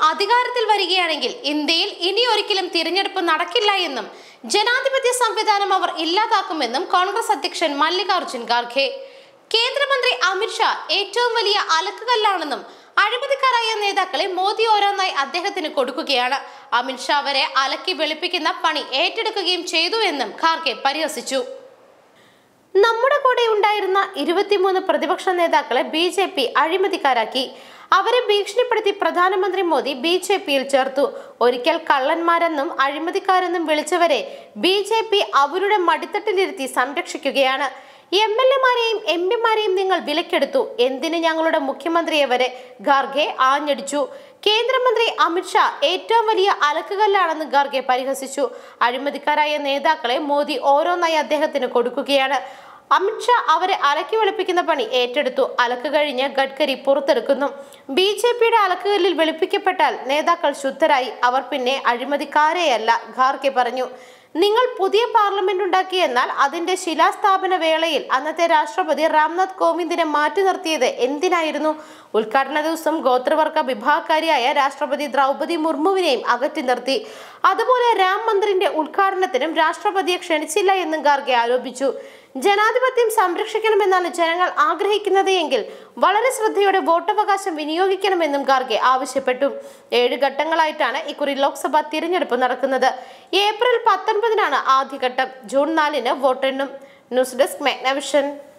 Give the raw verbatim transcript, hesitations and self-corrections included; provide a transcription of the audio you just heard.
അധികാരത്തിൽ വരികയാണെങ്കിൽ ഇന്ത്യയിൽ ഇനി ഒരിക്കലും തിരഞ്ഞെടുപ്പ് നടക്കില്ല എന്നും ജനാധിപത്യ സംവിധാനം അവർ ഇല്ലാതാക്കുമെന്നും കോൺഗ്രസ് അധ്യക്ഷൻ മല്ലികാർജുൻ ഖാർഗെ. കേന്ദ്രമന്ത്രി അമിത്ഷാ ഏറ്റവും വലിയ അലക്കുകല്ലാണെന്നും അഴിമതിക്കാരായ നേതാക്കളെ മോദി ഓരോന്നായി അദ്ദേഹത്തിന് കൊടുക്കുകയാണ്. അമിത്ഷാ വരെ അലക്കി വെളുപ്പിക്കുന്ന പണി ഏറ്റെടുക്കുകയും ചെയ്തു എന്നും ഖാർഗെ പരിഹസിച്ചു. നമ്മുടെ കൂടെ ഉണ്ടായിരുന്ന ഇരുപത്തിമൂന്ന് പ്രതിപക്ഷ നേതാക്കളെ ബി ജെ പി അഴിമതിക്കാരാക്കി. അവരെ ഭീഷണിപ്പെടുത്തി പ്രധാനമന്ത്രി മോദി ബി ജെ പിയിൽ ചേർത്തു. ഒരിക്കൽ കള്ളന്മാരെന്നും അഴിമതിക്കാരെന്നും വിളിച്ചവരെ ബി ജെ പി അവരുടെ മടിത്തട്ടിലിരുത്തി സംരക്ഷിക്കുകയാണ്. എം എൽ എമാരെയും എം പിമാരെയും നിങ്ങൾ വിലക്കെടുത്തു. എന്തിന് ഞങ്ങളുടെ മുഖ്യമന്ത്രിയെ വരെ? ഖാർഗെ ആഞ്ഞടിച്ചു. കേന്ദ്രമന്ത്രി അമിത്ഷാ ഏറ്റവും വലിയ അലക്കുകല്ലാണെന്ന് ഖാർഗെ പരിഹസിച്ചു. അഴിമതിക്കാരായ നേതാക്കളെ മോദി ഓരോന്നായി അദ്ദേഹത്തിന് കൊടുക്കുകയാണ്. അമിത്ഷാ അവരെ അലക്കി വെളുപ്പിക്കുന്ന പണി ഏറ്റെടുത്തു. അലക്ക് കഴിഞ്ഞ് ഗഡ്കരി പുറത്തെടുക്കുന്നു. ബി ജെ പിയുടെ അലക്കുകല്ലിൽ വെളുപ്പിക്കപ്പെട്ടാൽ നേതാക്കൾ ശുദ്ധരായി. അവർ പിന്നെ അഴിമതിക്കാരെയല്ല, ഖാർഗെ പറഞ്ഞു. നിങ്ങൾ പുതിയ പാർലമെന്റ് ഉണ്ടാക്കി, എന്നാൽ അതിന്റെ ശിലാസ്ഥാപന വേളയിൽ അന്നത്തെ രാഷ്ട്രപതി രാംനാഥ് കോവിന്ദിനെ മാറ്റി നിർത്തിയത് എന്തിനായിരുന്നു? ഉദ്ഘാടന ദിവസം ഗോത്രവർഗ വിഭാഗക്കാരിയായ രാഷ്ട്രപതി ദ്രൗപദി മുർമുവിനെയും അകറ്റി നിർത്തി. അതുപോലെ രാം മന്ദിറിന്റെ ഉദ്ഘാടനത്തിനും രാഷ്ട്രപതിയെ ക്ഷണിച്ചില്ല എന്നും ഖാർഗെ ആരോപിച്ചു. ജനാധിപത്യം സംരക്ഷിക്കണമെന്നാണ് ജനങ്ങൾ ആഗ്രഹിക്കുന്നത് എങ്കിൽ വളരെ ശ്രദ്ധയോടെ വോട്ടവകാശം വിനിയോഗിക്കണമെന്നും ഖാർഗെ ആവശ്യപ്പെട്ടു. ഏഴ് ഘട്ടങ്ങളായിട്ടാണ് ഇക്കുറി ലോക്സഭാ തിരഞ്ഞെടുപ്പ് നടക്കുന്നത്. ഏപ്രിൽ പത്തൊൻപതിനാണ് ആദ്യഘട്ടം. ജൂൺ നാലിന് വോട്ടെണ്ണും. News desk മെഗ്നവിഷൻ.